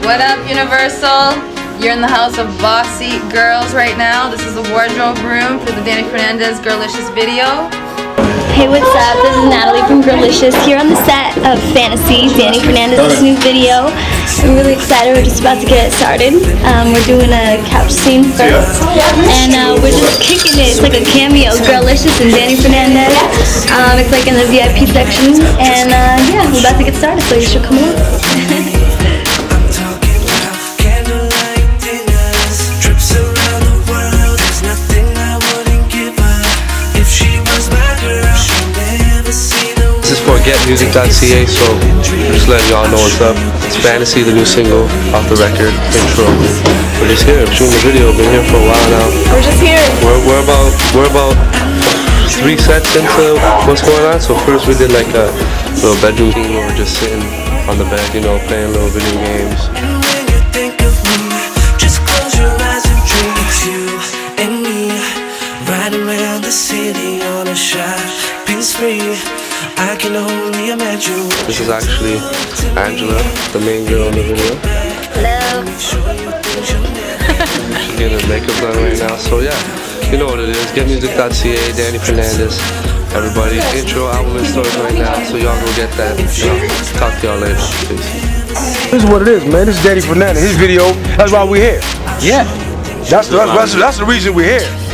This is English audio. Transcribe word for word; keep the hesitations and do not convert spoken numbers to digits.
What up, Universal? You're in the house of bossy girls right now. This is the wardrobe room for the Danny Fernandez Girlicious video. Hey, what's up? This is Natalie from Girlicious here on the set of Fantasy, Danny Fernandez's new video. I'm really excited. We're just about to get it started. Um, we're doing a couch scene first, and uh, we're just kicking it. It's like a cameo, Girlicious and Danny Fernandez. Um, it's like in the V I P section, and uh, yeah, we're about to get started, so you should come along. This is for get music dot c a, so just letting y'all know what's up. It's Fantasy, the new single off the record, intro. We're just here, shooting the video, been here for a while now. We're just here. We're, we're about we're about three sets into what's going on. So first we did like a little bedroom scene where we're just sitting on the bed, you know, playing little video games. Around the city on a shopping spree, I can only imagine. This is actually Angela, the main girl in the video. Hello. She's getting her makeup done right now, so yeah, you know what it is. get music dot c a, Danny Fernandez. Everybody, intro, album in stores right now, so y'all go get that. You know, talk to y'all later. Peace. This is what it is, man. This is Danny Fernandez. His video, that's why we're here. Yeah. That's the, that's, that's the reason we're here.